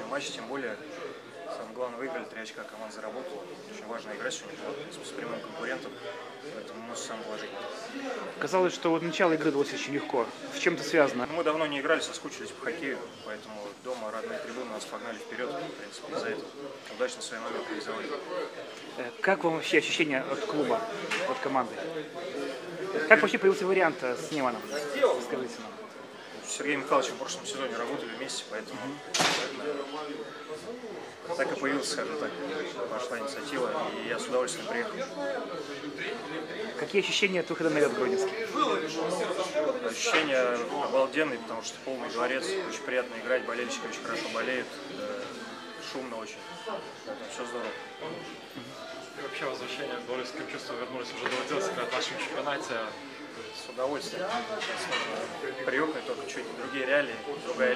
ответственный матч, тем более, самое главное, выиграли 3 очка, команда заработала. Очень важно играть сегодня с прямым конкурентом, поэтому мы самое положение. Казалось, что вот начало игры далось очень легко. В чем это связано? Мы давно не играли, соскучились по хоккею, поэтому дома родные трибуны нас погнали вперед, в принципе, из-за этого. Удачно свои моменты реализовали. Как вам вообще ощущения от клуба, от команды? Как вообще появился вариант с Неманом? Расскажите нам. С Сергеем Михайловичем в прошлом сезоне работали вместе, поэтому так и появился, скажем так, пошла инициатива, и я с удовольствием приехал. Какие ощущения от выхода на лед Гродненский? Ощущения обалденные, потому что полный дворец, очень приятно играть, болельщики очень хорошо болеют, шумно очень, поэтому все здорово. И вообще возвращение к дворецким чувствам вернулись, уже доводилось играть в нашем чемпионате. С удовольствием. Сейчас нужно привыкнуть, только чуть другие реалии, другая